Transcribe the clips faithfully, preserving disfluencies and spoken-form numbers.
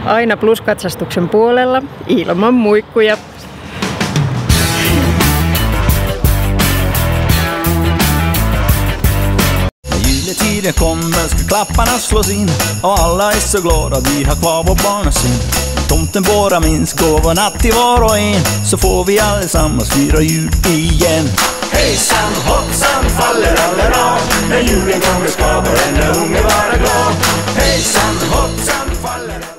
aina pluskatsastuksen puolella ilman muikkuja. Juletiden kommer ska klapparna slås in och alla är så glada vi har kvar vår barnasyn. Tomten bara minns gåvorna till var och en så får vi allesammans fira jul igen. Hejsan hoppsan faller alla dag när julen kommer ska varenda unge vara glad. Hejsan hoppsan faller alla.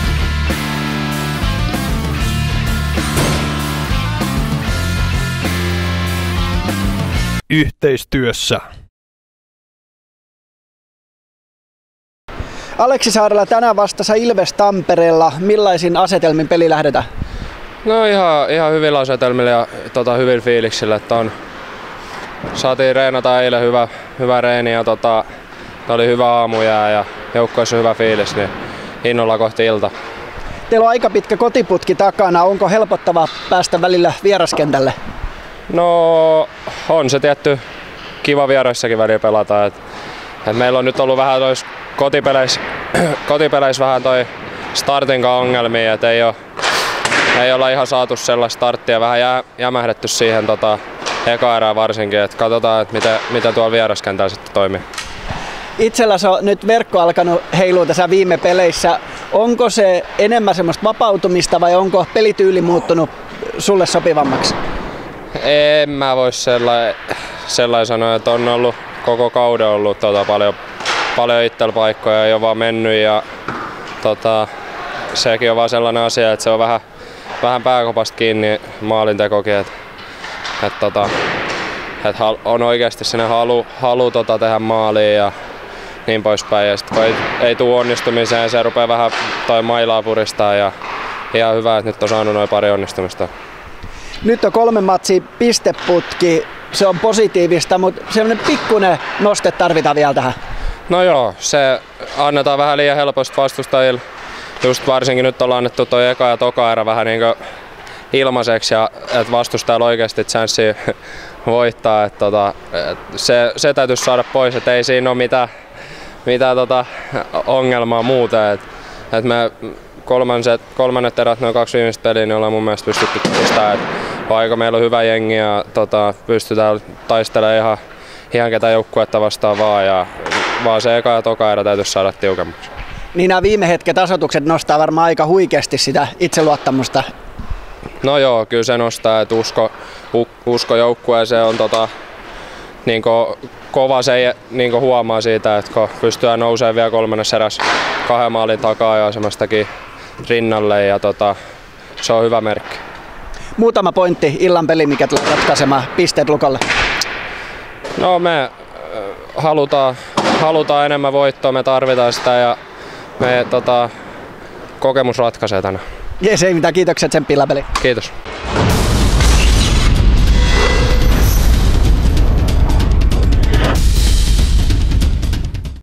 Yhteistyössä. Aleksi Saarela tänään vastassa Ilves Tampereella. Millaisin asetelmin peli lähdetään? No ihan, ihan hyvillä asetelmilla ja tota, hyvin fiiliksillä. Että on, saatiin reenata eilen hyvä, hyvä reeni ja tota, oli hyvä aamujää ja joukkoissa hyvä fiilis, niin innolla kohti ilta. Teillä on aika pitkä kotiputki takana. Onko helpottavaa päästä välillä vieraskentälle? No on se tietty kiva vieraissakin välillä pelata. Et, et meillä on nyt ollut vähän tois kotipeleissä, kotipeleissä vähän toi startin ongelmia, et ei, ole, ei olla ihan saatu sellaista starttia, vähän jä, jämähdetty siihen tota, eka erää varsinkin, et katsotaan et miten, miten tuolla vieraskentällä sitten toimii. Itselläsi on nyt verkko alkanut heilua tässä viime peleissä. Onko se enemmän semmoista vapautumista vai onko pelityyli muuttunut sulle sopivammaksi? En mä voi sellainen sellai sanoa, että on ollut koko kauden ollut tota, paljon, paljon itsellä paikkoja ei ole vaan mennyt ja tota, sekin on vaan sellainen asia, että se on vähän, vähän pääkopasta kiinni maalintekokin, että et, tota, et on oikeasti sinne halu, halu tota, tehdä maaliin ja niin poispäin. Ja sit, kun ei, ei tule onnistumiseen, se rupeaa vähän toi mailaa puristaa ja ihan hyvä, että nyt on saanut noin pari onnistumista. Nyt on kolme matsia pisteputki, se on positiivista, mutta semmoinen pikkuinen noste tarvitaan vielä tähän. No joo, se annetaan vähän liian helposti vastustajille. Just varsinkin nyt ollaan annettu toi eka ja toka erä vähän niin ilmaiseksi ja että vastustajalla oikeasti chanssi voittaa. Et tota, et se, se täytyisi saada pois, että ei siinä ole mitään, mitään tota ongelmaa muuta. Et, et me kolmannet, kolmannet erät, noin kaksi viimeistä peliä, niin ollaan mun mielestä pystytty pistämään. Vaikka meillä on hyvä jengi ja tota, pystytään taistelemaan ihan, ihan ketä joukkuetta vastaan vaan, ja, vaan se eka ja toka erä täytyisi saada tiukemmaksi. Niin nämä viime hetken tasoitukset nostaa varmaan aika huikeasti sitä itseluottamusta. No joo, kyllä se nostaa, että usko, usko joukkueeseen on tota, niin kova, se niin huomaa siitä, että kun pystytään nousemaan vielä kolmannessa erässä kahden maalin takaa ja semmoistakin rinnalle ja tota, se on hyvä merkki. Muutama pointti illan peli, mikä tulee ratkaisemaan pisteet lukolle. No me äh, halutaan, halutaan enemmän voittoa, me tarvitaan sitä ja me tota, kokemus ratkaisee tänään. Jes, ei mitään, kiitokset sen pillapeli. Kiitos.